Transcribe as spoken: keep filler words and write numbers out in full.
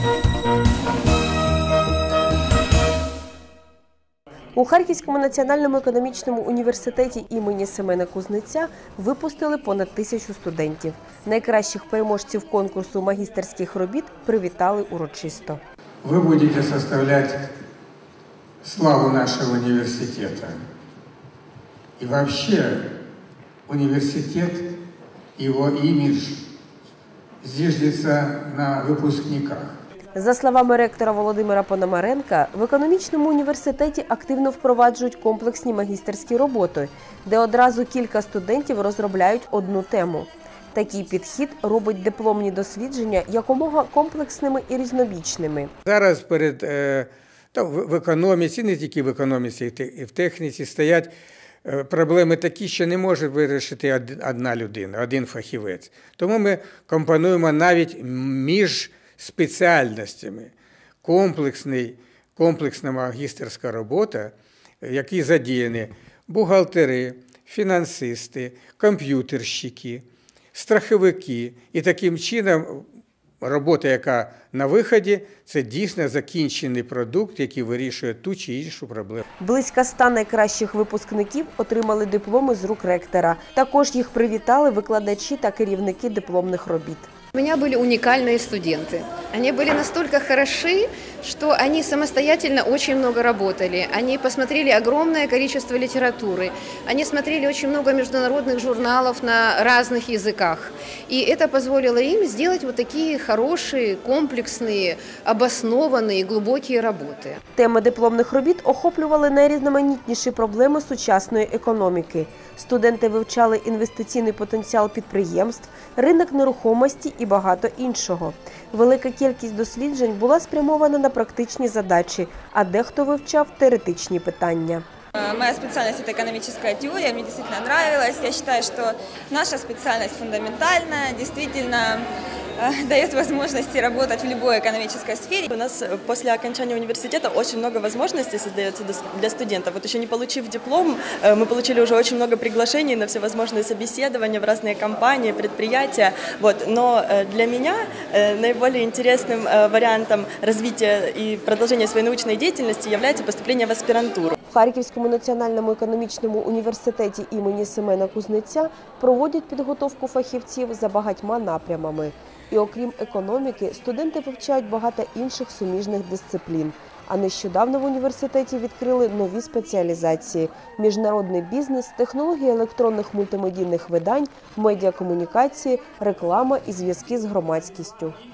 У Харківському національному економічному університеті імені Семена Кузнеця випустили понад тисячу студентів. Найкращих переможців конкурсу магістерських робіт привітали урочисто. Ви будете составляти славу нашого університету. І взагалі університет, його імідж зиждеться на випускниках. За словами ректора Володимира Пономаренка, в економічному університеті активно впроваджують комплексні магістерські роботи, де одразу кілька студентів розробляють одну тему. Такий підхід робить дипломні дослідження якомога комплексними і різнобічними. Зараз перед, е, та, в економіці, не тільки в економіці, і в техніці стоять проблеми такі, що не може вирішити одна людина, один фахівець. Тому ми компонуємо навіть між спеціальностями комплексний, комплексна магістерська робота, в якій задіяні бухгалтери, фінансисти, комп'ютерщики, страховики. І таким чином робота, яка на виході, це дійсно закінчений продукт, який вирішує ту чи іншу проблему. Близько ста найкращих випускників отримали дипломи з рук ректора. Також їх привітали викладачі та керівники дипломних робіт. У меня были уникальные студенты. Они были настолько хороши, что они самостоятельно очень много работали. Они посмотрели огромное количество литературы. Они смотрели очень много международных журналов на разных языках. И это позволило им сделать вот такие хорошие, комплексные, обоснованные, глубокие работы. Теми дипломних робіт охоплювали найрізноманітніші проблеми сучасної економіки. Студенти вивчали інвестиційний потенціал підприємств, ринок нерухомості і багато іншого. Велика кількість досліджень була спрямована на практичні задачі, а дехто вивчав теоретичні питання. Моя специальность – это экономическая теория, мне действительно нравилось. Я считаю, что наша специальность фундаментальная, действительно дает возможности работать в любой экономической сфере. У нас после окончания университета очень много возможностей создается для студентов. Вот еще не получив диплом, мы получили уже очень много приглашений на всевозможные собеседования в разные компании, предприятия. Вот. Но для меня наиболее интересным вариантом развития и продолжения своей научной деятельности является поступление в аспирантуру. В Харківському національному економічному університеті імені Семена Кузнеця проводять підготовку фахівців за багатьма напрямами. І окрім економіки, студенти вивчають багато інших суміжних дисциплін. А нещодавно в університеті відкрили нові спеціалізації – міжнародний бізнес, технології електронних мультимедійних видань, медіакомунікації, реклама і зв'язки з громадськістю.